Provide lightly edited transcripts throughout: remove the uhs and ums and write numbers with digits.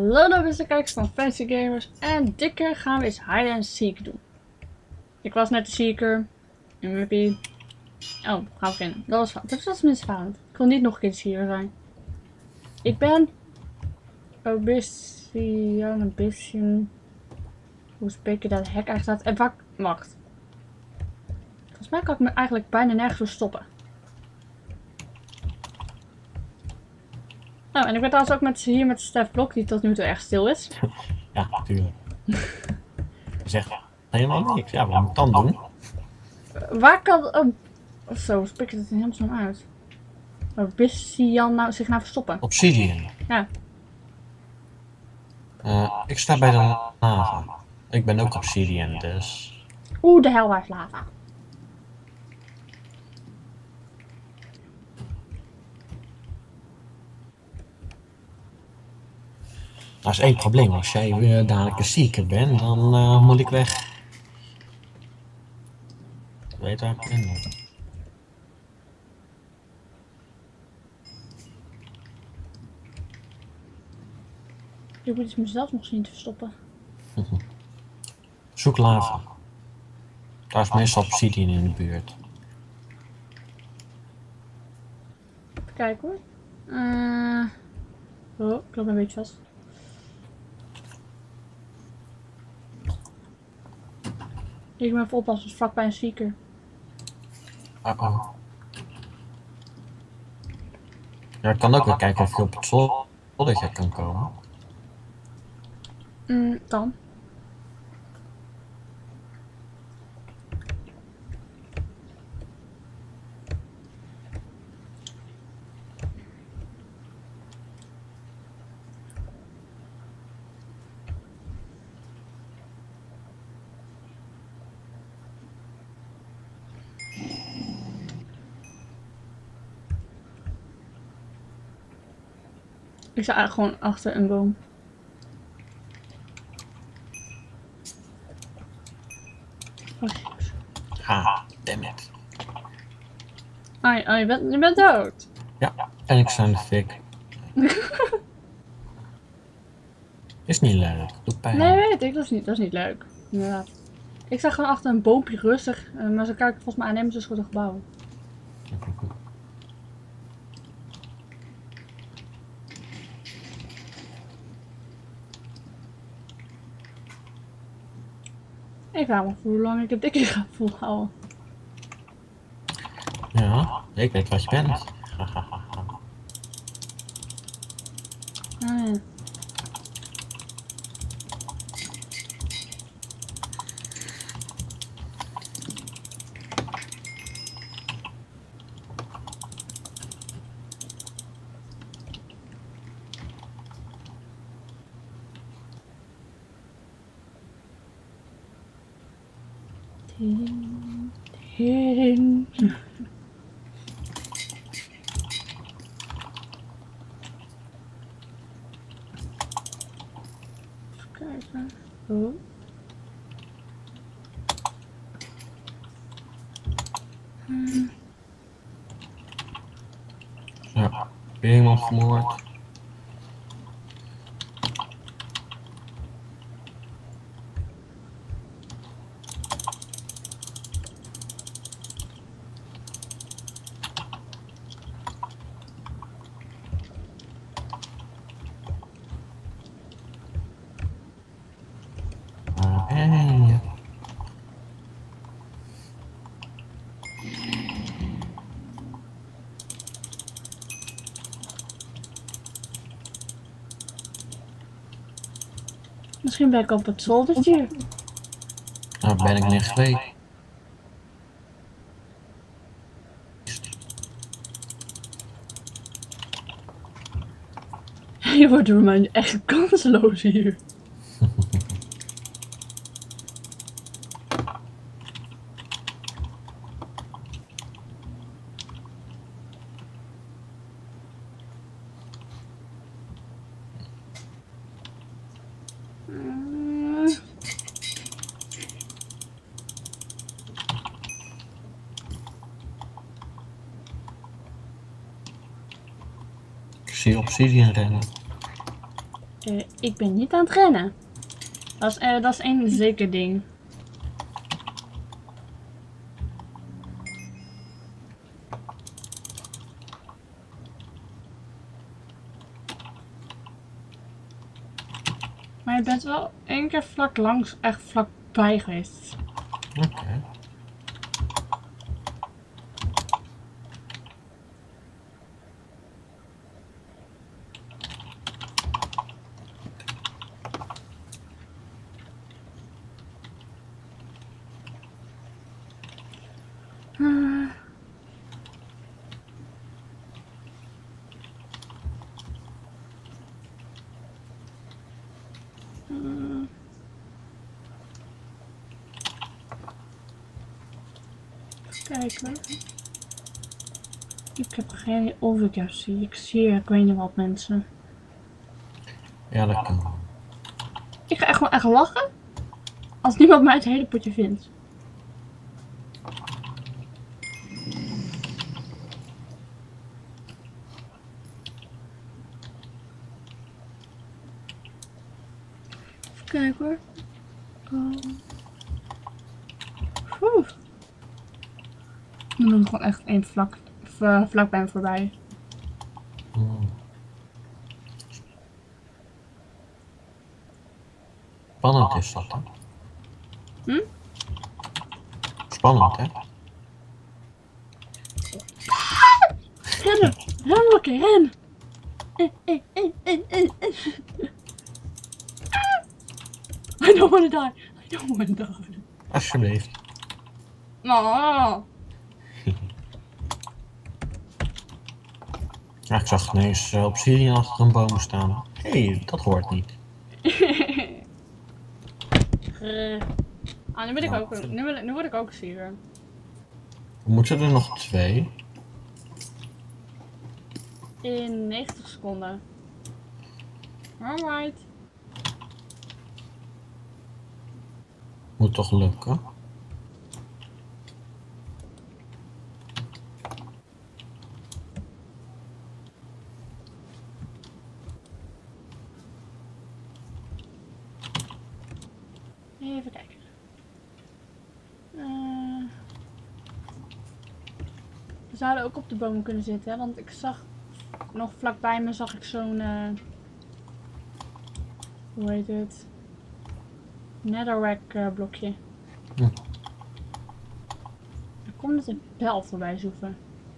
Hallo beste kijkers van Fancy Gamers en dit keer gaan we eens hide and seek doen. Ik was net de seeker. MVP. Oh, gaan we beginnen. Dat was fout. Dat was misfout. Ik wil niet nog een keer de seeker zijn. Ik ben Obsidian. Hoe spreek je dat hek eigenlijk staat? En wacht. Volgens mij kan ik me eigenlijk bijna nergens verstoppen. Oh, en ik ben trouwens ook hier met Stef Blok, die tot nu toe echt stil is. Ja, natuurlijk. Je zegt helemaal niks. Ja, wat moet ik dan doen? Waar kan... Oh, zo, spreek je het in hemelsnaam uit? Waar wist Jan zich nou verstoppen? Obsidian. Ja. Ik sta bij de lava. Ik ben ook Obsidian, dus... Oeh, de hel heeft lava. Dat is één probleem. Als jij dadelijk een seeker bent, dan moet ik weg. Ik weet waar ik ben. Ik moet mezelf nog zien te verstoppen. Zoek lava. Daar is meestal Obsidian in de buurt. Even kijken hoor. Oh, ik loop een beetje vast. Ik ben even oppassen, vlakbij een seeker. Ja, ik kan ook wel kijken of je op het zoldertje kan komen. Dan. Ik sta eigenlijk gewoon achter een boom. Oh, Ha, damn it. Je bent dood. Ja, en ik sta in de fik. Is niet leuk. Doet pijn. Nee, weet ik. Dat is niet leuk. Inderdaad. Ik sta gewoon achter een boompje rustig. Maar ze kijken volgens mij aan hem dus goed de gebouwen. Ik vraag me af hoe lang ik het dikke ga volhouden. Ja, ik weet wat je bent. Ah, ja. Hierin. Even kijken. Oh. Ja, weer iemand vermoord. Waar ben je? Misschien ben ik op het zoldertje. Daar ben ik niet geweest. Je wordt door mij echt kansloos hier. Ik zie Obsidian rennen. Ik ben niet aan het rennen. Dat is één zeker ding. Maar je bent wel één keer vlak langs, echt vlakbij geweest. Oké. Kijken. Ik heb geen idee of ik jou zie. Ik ik weet niet wat mensen. Ja, dat kan. Ik ga echt wel echt lachen als niemand mij het hele potje vindt. Even kijken hoor. Dan ben ik gewoon echt één vlak bij me voorbij. Spannend is dat, hè? Hm? Spannend, hè? Rennen! Ren, Lokke, ren! I don't wanna die! I don't wanna die! Alsjeblieft. Oh. Ja, ik zag ineens obsidian achter een boom staan. Hé, dat hoort niet. Nu wil ik ook, nu word ik ook zier. We moeten er nog 2. In 90 seconden. Alright. Moet toch lukken? Even kijken. We zouden ook op de boom kunnen zitten, hè? Want ik zag nog vlakbij me zag ik zo'n hoe heet het? Netherrack blokje. Hm. Er komt net een bel voorbij zoeven.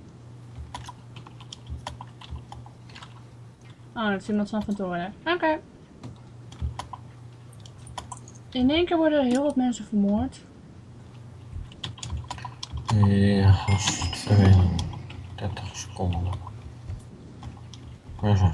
Oh, dat is iemand van toren. Oké. In één keer worden er heel wat mensen vermoord. Ja, dat is het vervelend. 30 seconden. Waar is hij?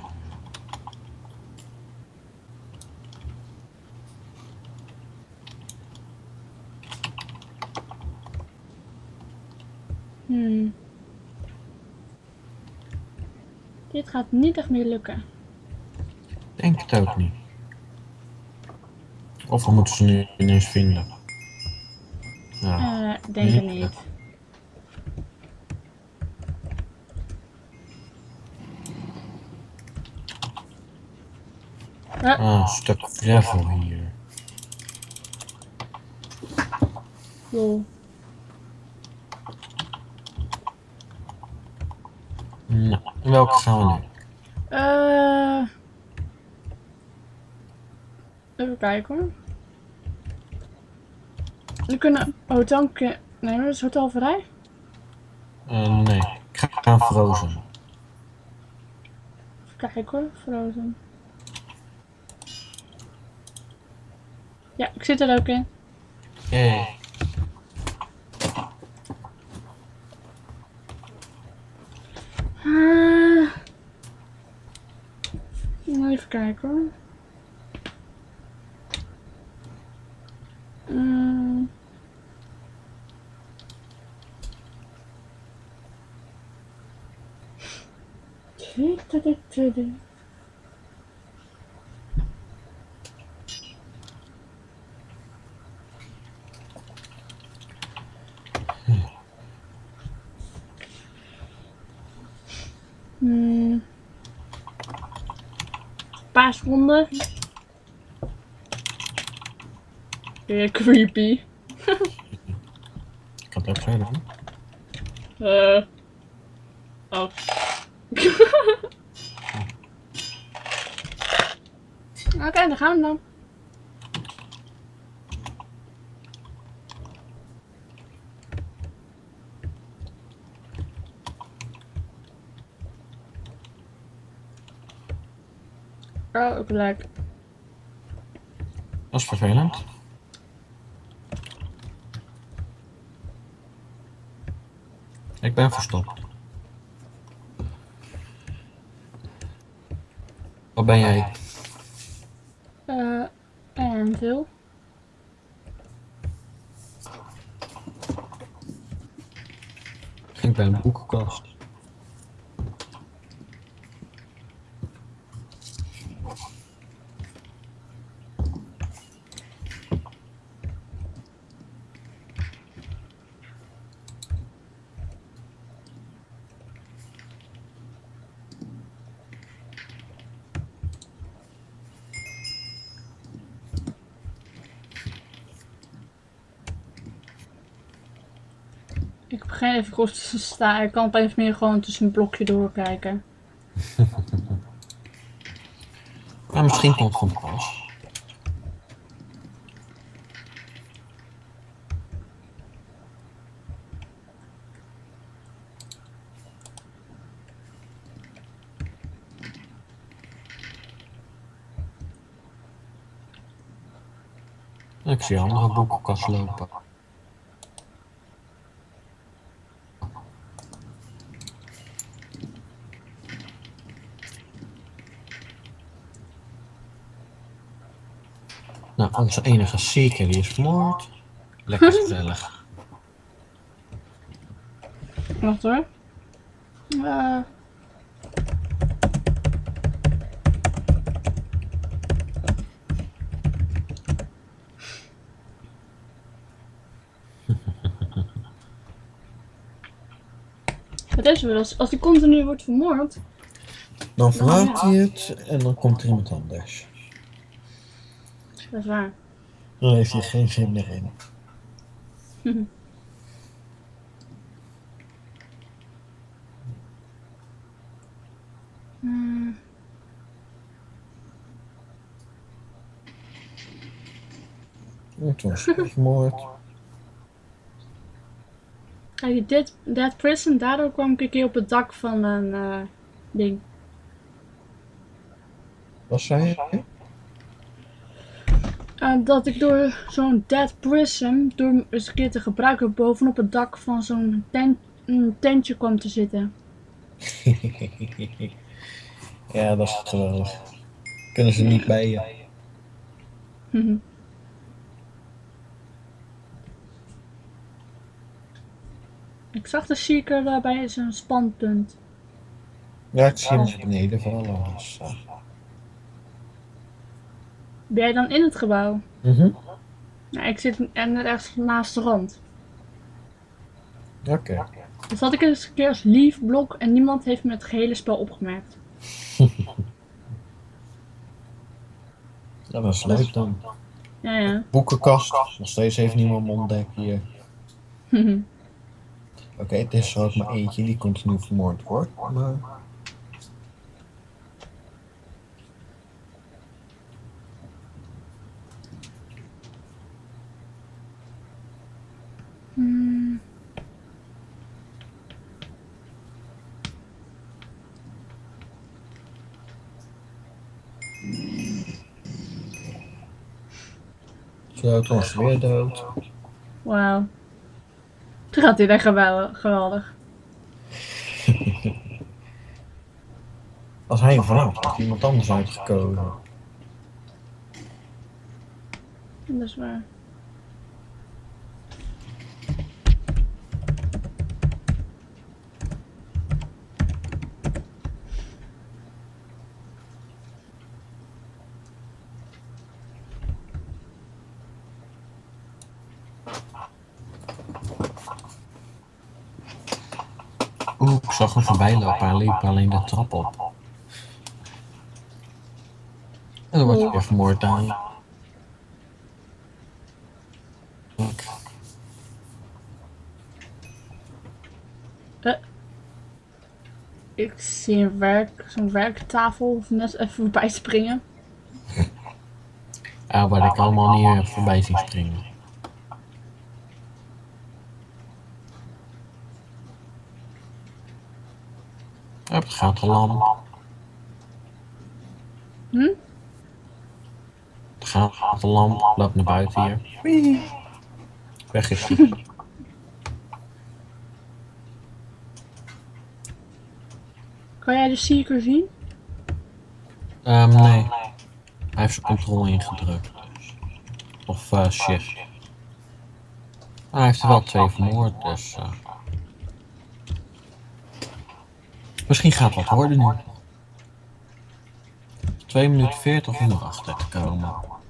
Dit gaat niet echt meer lukken. Denk het ook niet. Of we moeten ze nu ineens vinden. Ja. Denk het niet. Een stuk gravel hier. Lol. Nou, welke gaan we nu? Even kijken hoor. We kunnen hotel nemen, dat is hotel vrij. Nee, ik ga aan Frozen. Even kijken hoor, Frozen. Ja, ik zit er ook in. Yay. Even kijken hoor. paar seconden. Weer creepy. Ik had het ook verder. Oh. Oké, dan gaan we dan. Oh, ook leuk. Dat is vervelend. Ik ben verstopt. Wat ben jij? En veel. Ik ben een boekenkast. Ik begin even goed te staan. Ik kan opeens meer gewoon tussen een blokje doorkijken. Maar misschien komt het van pas. Ik zie andere boekenkast lopen. Nou, onze enige seeker die is vermoord. Lekker gezellig. Wacht hoor. Het is wel als die continu wordt vermoord. Dan verraadt hij het en dan komt er iemand anders. Dat is waar. Dan heeft hij geen zin meer in. Het was vermoord. Kijk, Dead Prison, daardoor kwam ik een keer op het dak van een ding. Wat zei je? Dat ik door zo'n Dead Prison, door eens een keer te gebruiken, bovenop het dak van zo'n tentje kwam te zitten. Ja, dat is geweldig. Kunnen ze niet bij je? Ik zag de seeker bij zijn standpunt. Ja, ik zie hem naar beneden vallen. Dus, Ben jij dan in het gebouw? Nou, ik zit net echt naast de rand. Oké. Dus had ik eens een keer als leave blok en niemand heeft me het gehele spel opgemerkt. Dat was leuk dan. Ja. Boekenkast. Nog steeds heeft niemand me ontdekt hier. Oké, het is er ook maar eentje die continu vermoord wordt. Maar... Zo, toen is weer dood. Wauw. Toen gaat hij echt geweldig. Als hij vanaf had iemand anders uitgekozen. Dat is waar. Ik zag hem voorbij lopen, hij liep alleen de trap op. En dan word je weer vermoord aan. Ik zie zo'n werktafel net even voorbij springen. Ja, waar ik allemaal niet voorbij zien springen. Hup, gaat de lam. Hm? Gaat de lam, loopt naar buiten hier. Wee. Weg is hij. Kan jij de seeker zien? Nee. Hij heeft zijn controle ingedrukt. Of shift. Hij heeft er wel 2 vermoord, dus... Misschien gaat wat worden nu. 2 minuten 40 om erachter te komen.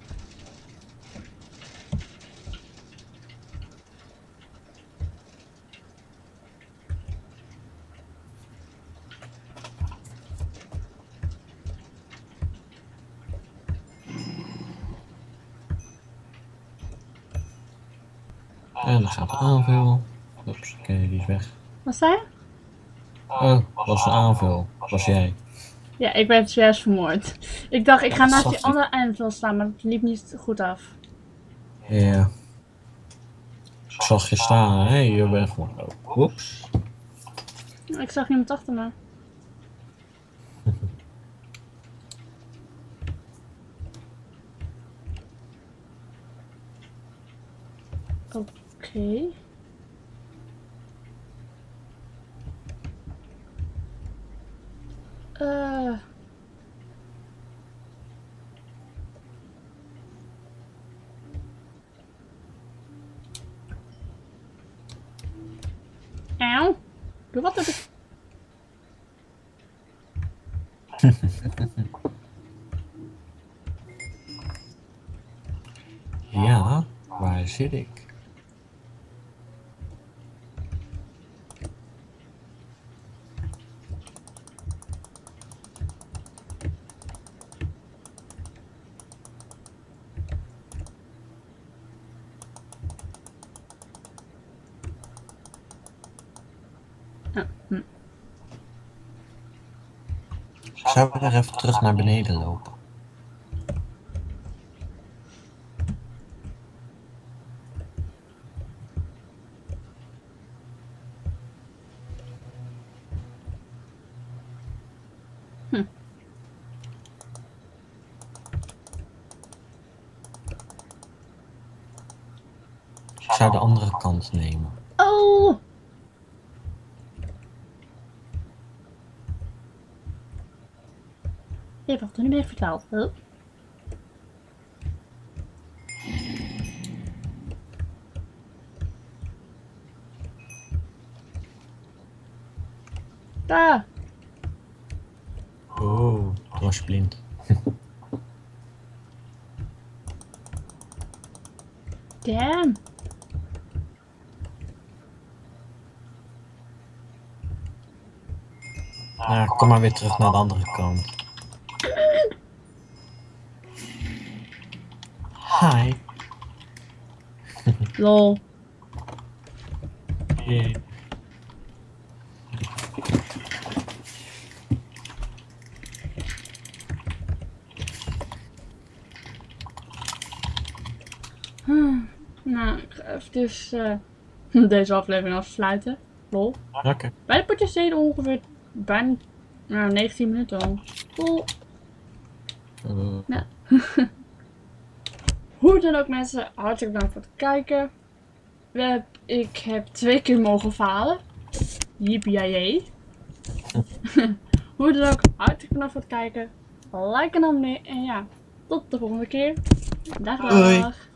En dan gaat de aanval. Oeps, oké, die is weg. Wat zei je? Oh, was de aanval. Was jij. Ja, ik werd juist vermoord. Ik dacht, ik ga dat naast zag die ik. andere eindveld staan, maar het liep niet goed af. Ja. Ik zag je staan. Hé, je bent gewoon... Oh, oeps. Ik zag iemand achter me. Oké. Auw. Doe wat heb ik... Ja, waar zit ik? Zou ik er even terug naar beneden lopen? Ik zou de andere kant nemen. Oh! Je hebt het niet meer verteld. Huh? Daar! Oh, toen was je blind. Damn! Nou, kom maar weer terug naar de andere kant. Hi. Lol. Yeah. Nou, ik ga even dus deze aflevering afsluiten. Lol. Oké. Bij de potjes deden ongeveer bijna 19 minuten al. Cool. Nou. Hoe dan ook mensen, hartelijk bedankt voor het kijken. Ik heb 2 keer mogen falen. Yippie. Hoe dan ook, hartelijk bedankt voor het kijken. Like en abonneren. En ja, tot de volgende keer. Dag. Doei.